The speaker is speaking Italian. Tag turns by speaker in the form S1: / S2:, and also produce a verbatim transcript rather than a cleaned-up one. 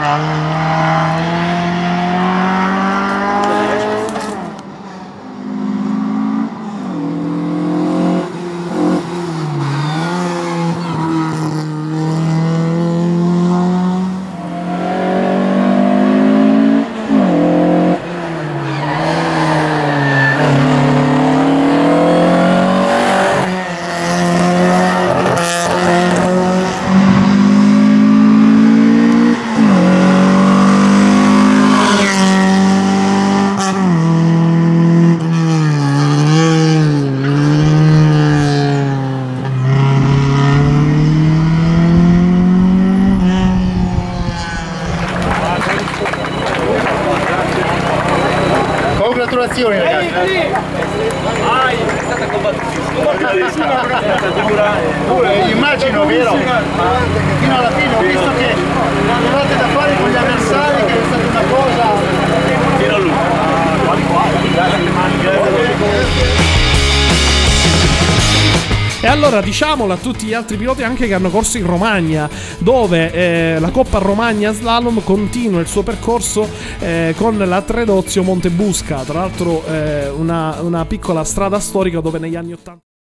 S1: Congratulazioni ragazzi! Vai, è stata combattutissima! Immagino, vero? Fino alla fine ho visto che avevate da fare con gli avversari, che è stata una cosa... Fino all'ultimo!
S2: E allora diciamolo a tutti gli altri piloti anche che hanno corso in Romagna, dove eh, la Coppa Romagna Slalom continua il suo percorso eh, con la Tredozio Montebusca, tra l'altro eh, una, una piccola strada storica dove negli anni ottanta